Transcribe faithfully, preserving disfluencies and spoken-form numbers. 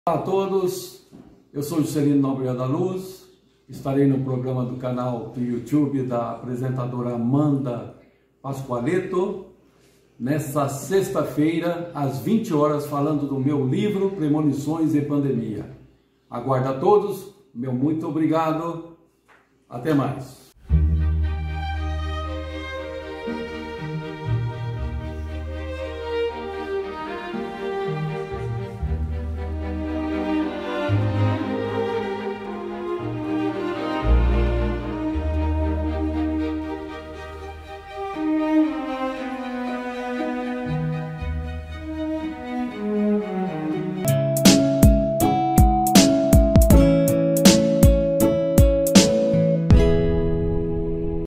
Olá a todos, eu sou Juscelino Nobrega da Luz, estarei no programa do canal do YouTube da apresentadora Amanda Pascoaleto, nesta sexta-feira, às vinte horas, falando do meu livro Premonições e Pandemia. Aguardo a todos, meu muito obrigado, até mais.